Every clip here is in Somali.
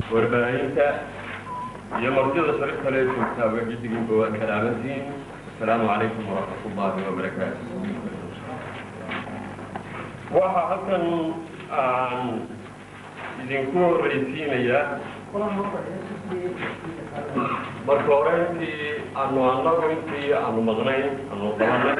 warbaahinta iyo martida sharafta leh joogtaa wajigin boo kalaamantiin. Assalaamu calaykum waraxmatullaahi wabarakaatuh. waxa halkan aan idinku horeysiinayaa marka hore intii aanu maqnayn aanu qabanay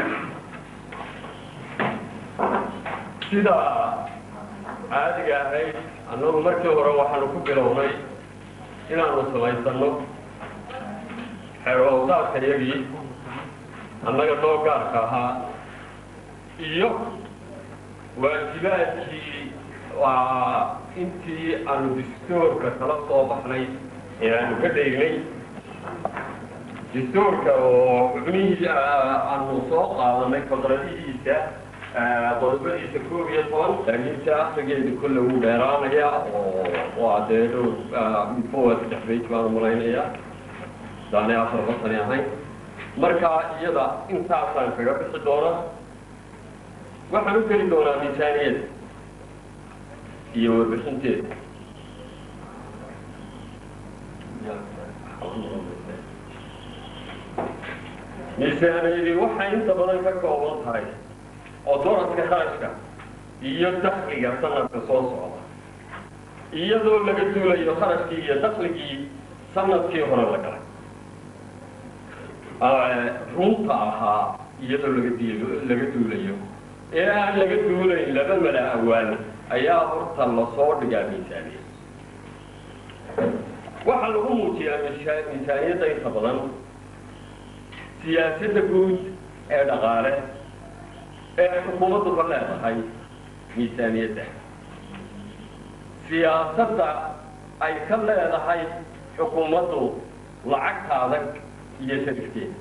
sida caadiga ahayd annagu markii hore waxaanu ku bilownay inaanu samaysano xeeroosaadkayagii annaga noo gaarka ahaa iyo waajibaadkii waa intii aanu dastuurka kala soo baxnay ee aanu ka dheegnay dastuurka oo xubnihii aanu soo qaadanay fakradihiisa qodobadiisa 11 laakiinse akhrigeedu kulle wuu dheeraanaya oo waa dee dhow midkood 3 bayt baan malaynayaa daanay 4 sano ahayn marka iyada intaasaan kaga bixi doonaa waxaan u geli doonaa miisaaniyada iyo warbixinteeda miisaaniyadii waxay inta badan ka kooban tahay oo dooradka kharashka iyo dakhliga sanadka soo socda iyadoo laga duulayo kharashkii iyo dakhligii sanadkii hore la galay runta ahaa iyadoo laga duulayo ee aan laga duulayn laba mala awaal ayaa horta lasoo dhigaa miisaaniya waxaa lagu muujiyaa miisaaniyadda inta badan siyaasadda guud ee dhaqaale ee xukuumaddu ka leedahay miisaaniyadda siyaasadda ay ka leedahay xukuumaddu lacagta adag iyo sarifkeeda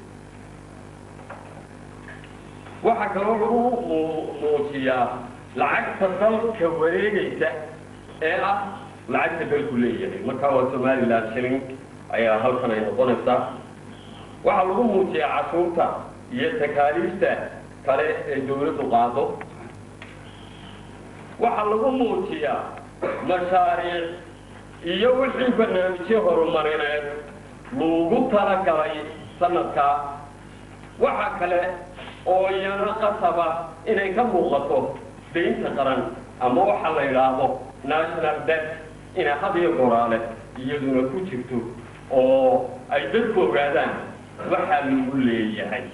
waxaa kaloo lagu muujiyaa lacagta dalka wareegaysa ee ah lacagta dalku leeyahay markaa waa somaliland shilling ayaa halkan ay noqonaysaa waxaa lagu muujiyaa cashuurta iyo takaaliifta kale ee dawladdu qaado waxaa lagu muujiyaa mashaariic iyo wixii barnaamijyo horumarineed loogu talagalay sanadkaa waxa kale oo iyana qasaba inay ka muuqato daynta qaran ama waxa la yidhaahdo national debt inay had iyo goraale iyaduna ku jirto oo ay dadku ogaadaan waxaa lagu leeyahay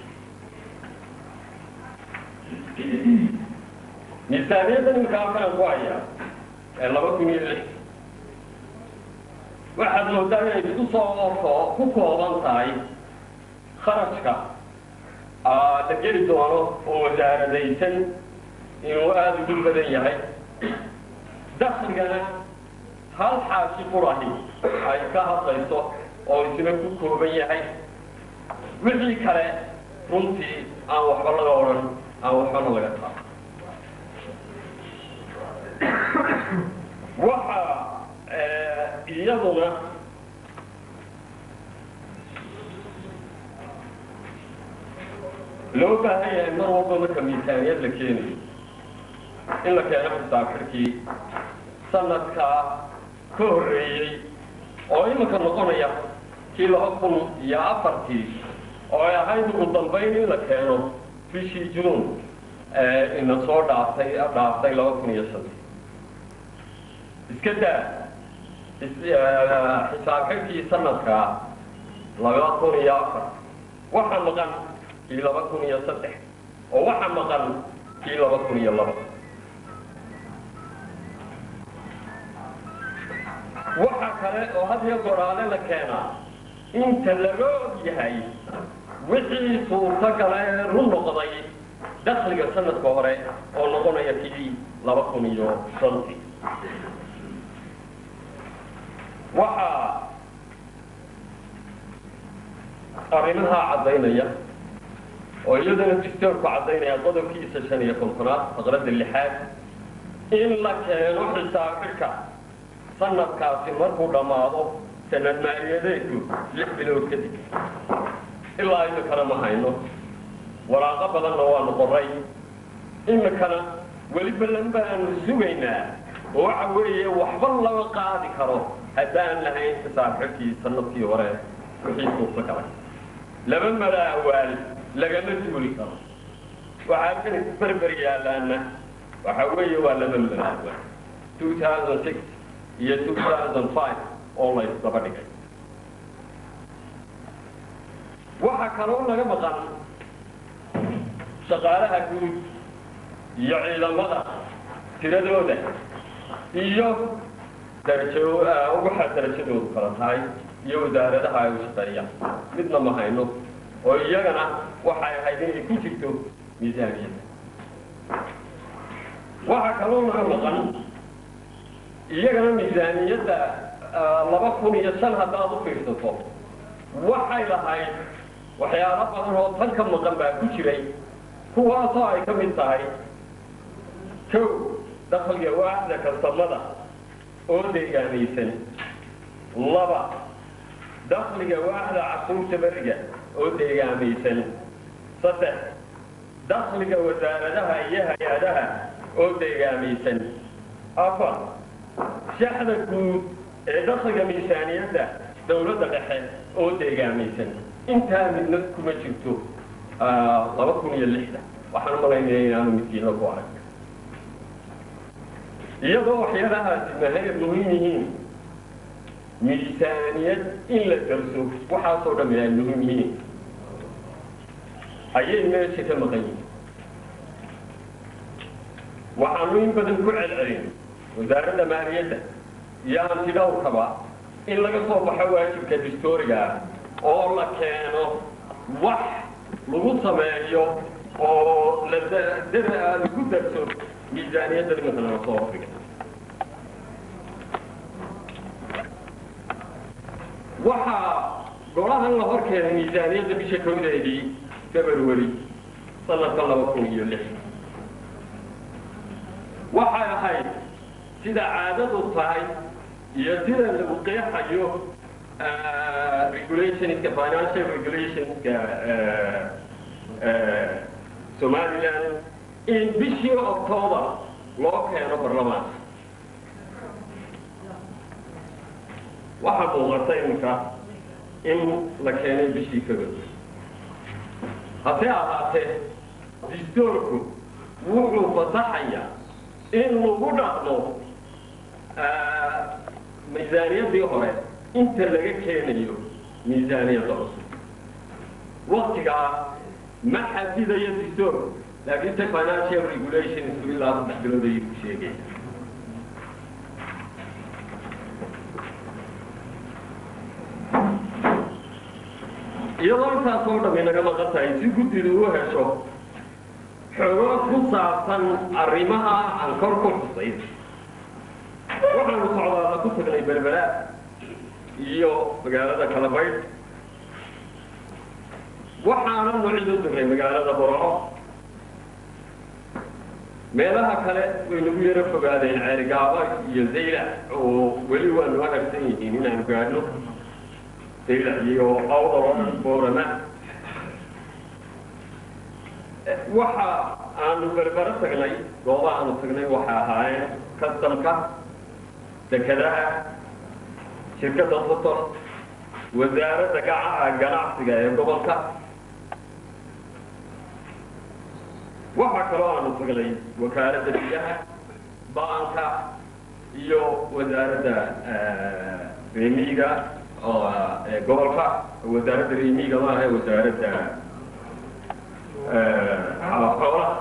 miisaaniyadda ninka halkaan ku haya ee 2006 waxaad moodaa inay ku kooban tahay kharashka la geli doono oo wasaaradaysan inuu aada ugu badan yahay dakhligana hal xaashi qurahi ay ka hadlayso oo isna ku kooban yahay wixii kale runtii aan waxba laga odhan aan waxbana laga taabo waxa iyaduna loo baahan yahay mar walba marka miisaaniyad la keenayo in la keeno xisaab xirkii sanadkaa ka horreeyey oo iminka noqonaya kii 2004 oo ay ahayd ugu dambayn in la keeno bishii juun ina soo dhaaftay 2005 iska daa xisaab xirkii sanadkaa 2004 waxaa maqan kii 2003 oo waxa maqan kii 2002 waxa kale oo had iyo goraale la keenaa inta laga og yahay wixii suurtagal ee run noqday dakhliga sanadka hore oo noqonaya kii 2005 waxa arrimaha caddaynaya oo iyadana dastuurku caddaynaya qodobkiisa 55 faqradda 6 in la keeno xisaab xirka sanadkaasi markuu dhammaado sanad maaliyadeedku 6 bilood kadib ilaa imikana ma hayno waraaqo badanna waanu qoray imikana weli ballan baanu sugaynaa وعوية وحبل الله قاعد كرو هدان لهين تسافحكي سنتي وراه وحي صوتك لما لا أول لقمت تقولي كرو وعارفين تبربر يا لأنه وحوية ولا من الأول 2006 هي 2005 الله يصبرك وحكرون لك مقام شغالها كود يعيد مضى تردوده إيوه درجو وحد درجو خلاص هاي يودار هاي وشطرية مثل ما هاينو ويجانا وحي هايدين كوتشتو ميزانية وحكرون لك مقام يجانا ميزانية لبقون يسال هذا ضفير تطور وحي لهاي وحيا ربنا هو تلك مقام كوتشري هو صاي كم الطاي كو دخل جواعد كالصمدة أودي يعني سنة لبا دخل جواعد عصوم تبرجة أودي يعني سنة صدق دخل جوازارها إياها يادها أودي يعني سنة أفضل شحن الكود دخل ميزانية دولة الحين أودي يعني سنة أنت من نفسكم جبتوا طبقكم يلحده وحنا مرينا أنا مثيل أبوارك iyadoo waxyaalahaasi mahayad muhiim yihiin miisaaniyad in la darso waxaasoo dhammi ay muhiim yihiin ayay meesha ka maqan yihiin waxaanu in badan ku celcelin wasaaradda maaliyadda iyo hantidhawrkaba in laga soo baxo waajibka dastuuriga ah oo la keeno wax lagu sameeyo oo lagu darso ميزانية مثلا صوفية وحا قولها الله كان ميزانية بشكل ذي فبروري صلى الله عليه وسلم وحا هاي سيدا عادة الصحي يصير الوقيع حيو regulations financial regulations Somaliland in bishii October loo keeno barlamaanka waxaa muuqata iminka in la keenay bishii February haddii ahaatee dastuurku wuxuu fasaxayaa in lagu dhaqmo miisaaniyaddii hore inta laga keenayo miisaaniyadda cusub waqtigaa ma xadidayo dastuurku لكن financial regulations في الله تحدث ذي شيء يلا تاسون من كما قلت يجود له هشوا حروف خصاصا الرماها عن كركم الصيد وحنا نصعد كتب البلبلات يو مقالة كلابيت وحنا نعيد في مقالة برا meelaha kale way nagu yara fogaadeen ceerigaaba iyo zayla oo weli waan wanaagsan yihiin inaan gaadhno zayla iyo awdaro boorama waxa aanu berbera tagnay goobaha aanu tagnay waxa ahaayeen kastamka dekadaha shirkadda sotor wasaaradda ganacsiga ee gobolka waxaa kaloo aanu tagnay wakaaladda biyaha baanka iyo wasaaradda reemiyiga gobolka wasaaradda reemiyiga maaha wasaaradda xoolaha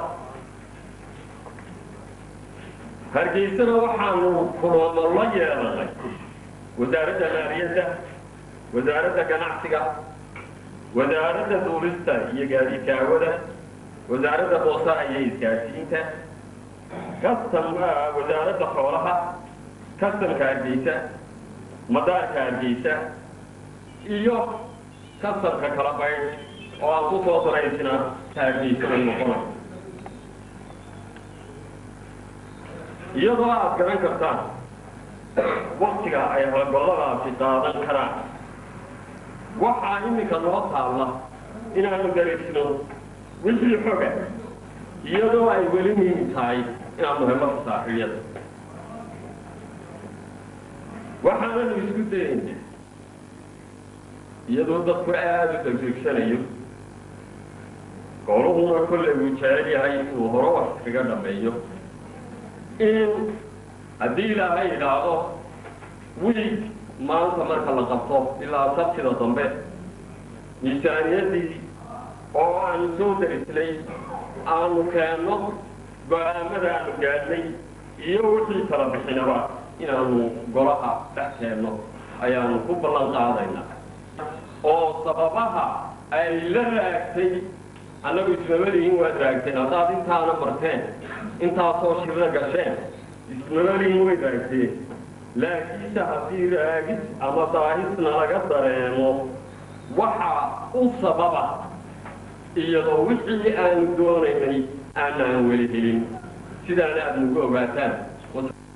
hargeysana waxaanu kulamo la yeelanay wasaaradda maaliyadda wasaaradda ganacsiga wasaaradda duulista iyo gaadiidka hawada وزارة البوصة هي إسكاسينتا كاستم وزارة الحولها كاستم كارجيسة مدار كارجيسة إيو كاستم ككرابين وعطو صوت رئيسنا كارجيسة المقرن إيو ضوء أسكرين كفتان وقتك أيها البلغة في قادة الكرام وحا إنك نوضع الله إنا ندرسنا wixii xoga iyadoo ay weli muhiim tahay inaan muhiimada saaxiibiyada waxaananu isku dayayna iyadoo dadku aada u degdegsanayo goluhuna kolley uu jecel yahay inuu hore wax kaga dhameeyo in haddii ilaahay idhaahdo wiig maanta marka la qabto ilaa sabtida dambe miisaaniyaddii oo aanu soo darisnay aanu keenno go-aamada aanu gaadhnay iyo wixii kala bixinaba inaanu golaha dhex keenno ayaanu ku ballan qaadaynaa oo sababaha ay la raagtay annagu ismamalihin waad raagteen haddaad intaana marteen intaasoo shirna gasheen ismamalihin way raagteen laakiinse haddii raagis ama daahisna laga dareemo waxa u sababa iyadoo wixii aanu doonaynay aanaan weli helin sidaana aad nagu ogaataan